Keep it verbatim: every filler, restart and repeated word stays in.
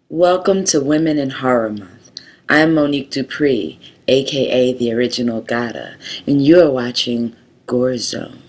Welcome to Women in Horror Month. I'm Monique Dupree, aka the Original Gata, and you are watching Gore Zone.